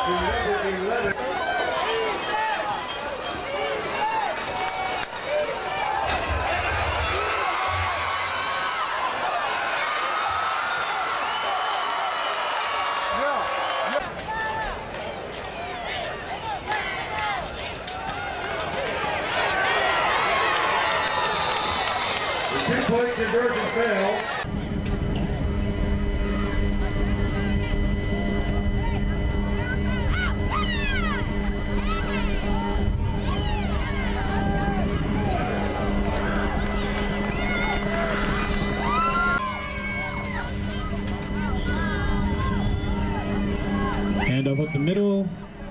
number 11. The 2-point conversion failed. Hand up the middle.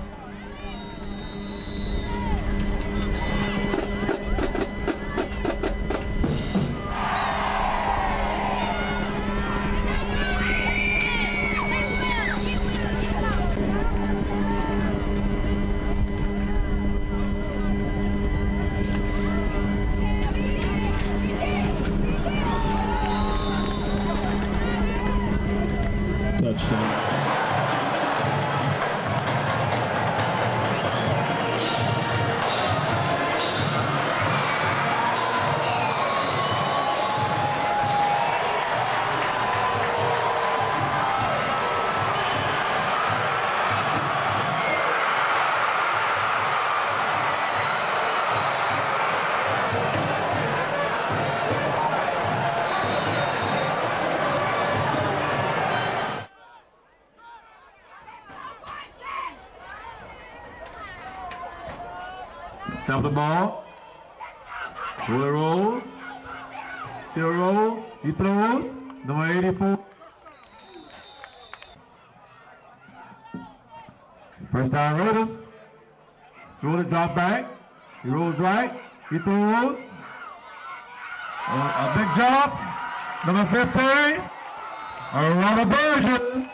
Touchdown. Stop the ball. Will it roll? Still roll. He throws. Number 84. First down Raiders. Throw the drop back. He rolls right. He throws. A big jump. Number 15. A rubber version.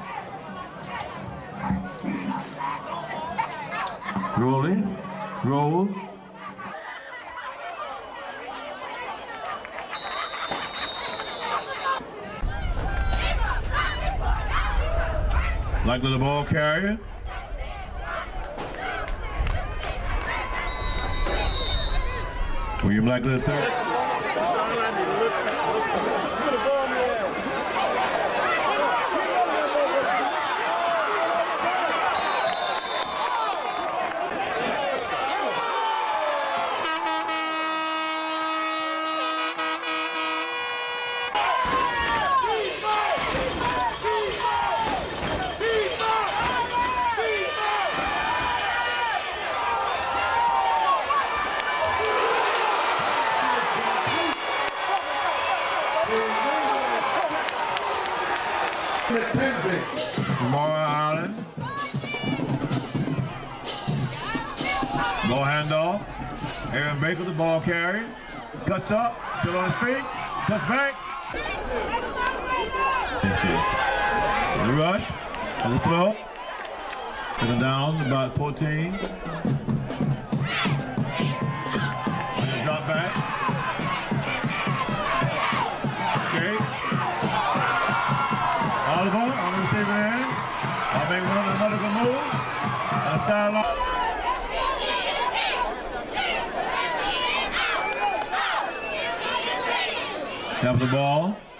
Rolling. Rolls. Likely the ball carrier. William Likely the third. Lamar Allen. Ball handoff. Aaron Baker, the ball carrier. Cuts up, still on his feet. Cuts back. The rush. And the throw. Taken down about 14. Drop back. Okay. Oliver on the receiving end. I'll make another good move. And a sideline. Tap the ball.